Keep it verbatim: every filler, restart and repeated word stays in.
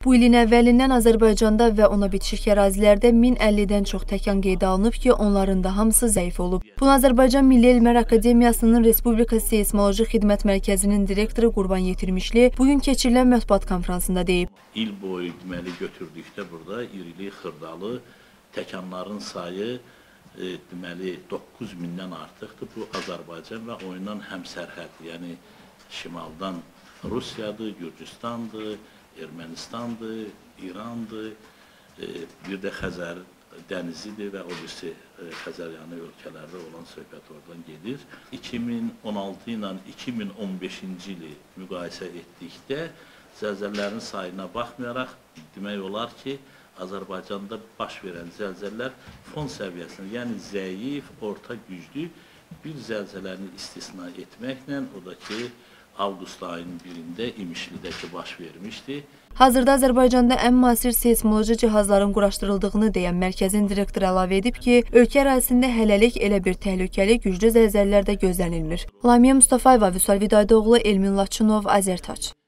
Bu ilin əvvəlindən Azərbaycanda və ona bitişik ərazilərdə min əllidən çox təkan qeydə alınıb ki, onların da hamısı zəif olub. Bunu Azərbaycan Milli Elmlər Akademiyasının Respublika Seysmoloji Xidmət Mərkəzinin direktoru Qurban Yetirmişli bugün keçirilən mətbuat konfransında deyib. İl boyu deməli götürdükdə burada irili xırdalı təkanların sayı e, deməli doqquz mindən artıqdır. Bu Azərbaycan və onunla həmsərhəd, yəni şimaldan Rusiyadır, Gürcüstandır, Ermənistandır, İrandır, e, bir də Xəzər dənizidir və o birisi e, Xəzəryanı ölkələrdə olan söhbət oradan gedir. iki min on altı ilə iki min on beşinci ili müqayisə etdikdə zəlzələlərin sayına baxmayaraq demək olar ki, Azərbaycanda baş verən zəlzələlər fon səviyyəsində, yəni zəif, orta güclü bir zəlzələni istisna etməklə, o da ki, avqust ayının birində İmişlidə ki, baş vermişdi. Hazırda Azərbaycanda ən müasir seysmoloji cihazların quraşdırıldığını deyən mərkəzin direktoru əlavə edib ki, ölkə ərazisində hələlik elə bir təhlükəli güclü zəlzələlər də gözlənilmir. Lamiyə Mustafayeva, Vüsal Vidaydoğlu, Elmin Laçınov, Azərtac.